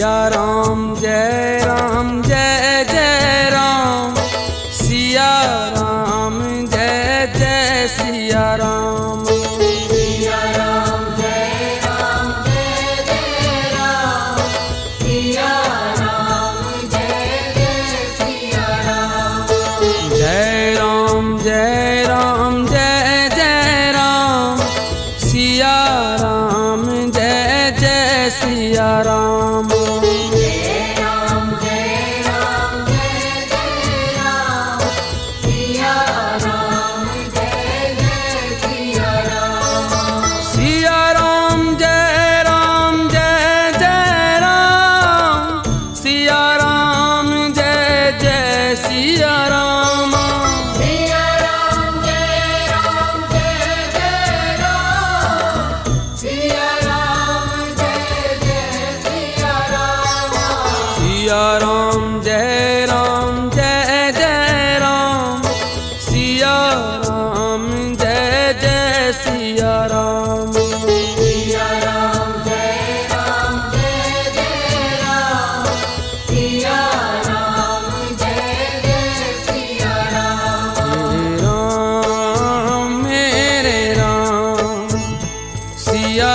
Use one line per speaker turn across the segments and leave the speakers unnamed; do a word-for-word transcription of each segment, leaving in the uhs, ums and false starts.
सिया राम जय राम जय जय राम, सिया राम जय जय सिया राम।
सिया राम जय राम जय जय राम, सिया राम जय जय सिया राम।
जय राम जय राम जय जय राम, सिया राम जय जय सिया राम।
जय राम जय राम जय जय राम, सिया राम जय जय सिया राम।
सिया राम जय राम जय जय राम, सिया राम जय जय सिया राम।
सिया राम जय राम जय जय राम, सिया राम जय जय सिया राम।
सिया राम जय राम जय जय राम, सिया राम जय जय सिया राम।
सिया राम जय राम जय जय राम, सिया राम जय जय सिया राम।
हे राम मेरे राम, सिया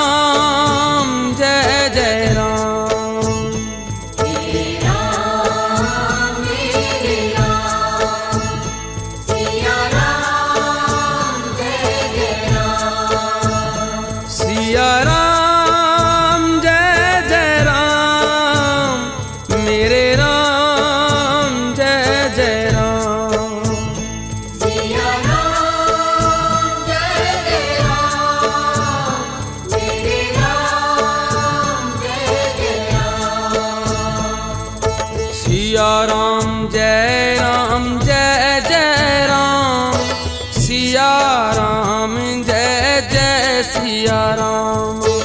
राम जय जय राम।
हे राम मेरे राम, सिया राम जय जय राम।
सिया राम जय जय राम, मेरे राम जय जय राम।
सिया राम जय जय राम, मेरे राम जय जय राम।
सिया राम जय राम जय जय राम, सिया राम जय जय सिया राम।